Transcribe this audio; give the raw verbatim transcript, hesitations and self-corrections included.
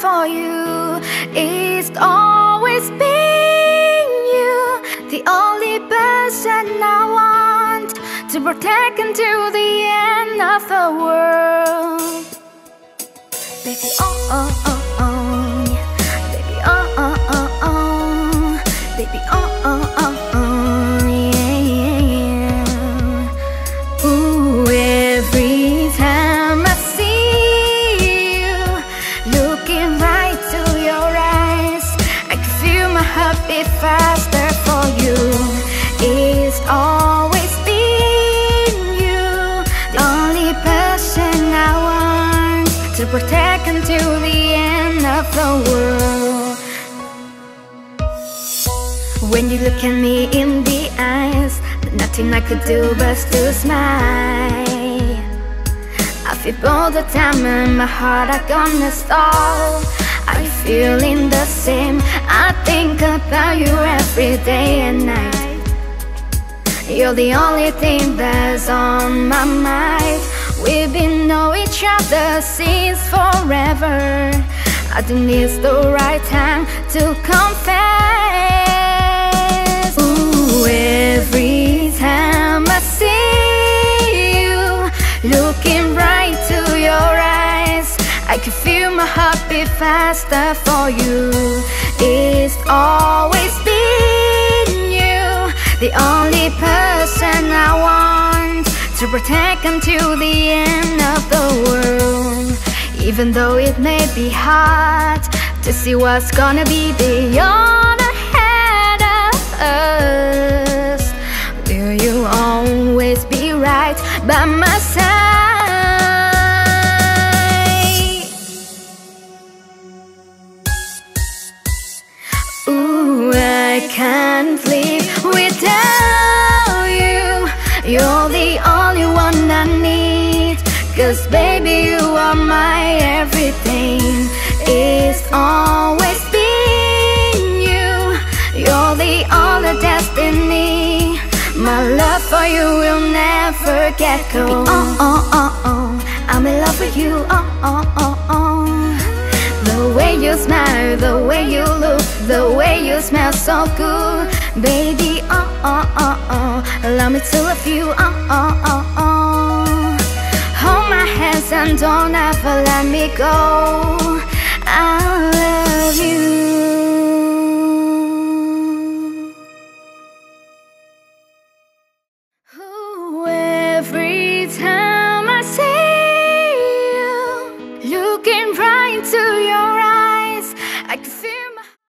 for you is always being you, the only person I want to protect until the end of the world. Baby, oh, oh, oh, oh, baby, oh, oh, oh, oh, baby, oh, oh, oh, oh, yeah, yeah, yeah. Ooh, every time I see you, looking right to your eyes, I can feel my heart beat faster for you. It's always been you, the only person I want to protect until the end of the world. When you look at me in the eyes, there's nothing I could do but to smile. I feel all the time in my heart I gonna stall. Are you feeling the same? I think about you every day and night. You're the only thing that's on my mind. We've been know each other since forever. I think it's the right time to confess. Ooh, every time I see you, looking right to your eyes, I can feel my heart beat faster for you. It's always been you, the only person I want to protect until the end of the world. Even though it may be hard to see what's gonna be beyond ahead of us, will you always be right by my side? Ooh, I can't live without you. You're the only one I need, 'cause baby you are my everything. It's always been you, you're the only destiny. My love for you will never get cold. Oh, oh, oh, oh, I'm in love with you, oh, oh, oh, oh. The way you smile, the way you look, the way you smell so good. Baby, oh, oh, oh, oh, allow me to love you, oh, oh, oh, oh. Hold my hands and don't ever let me go. I love you.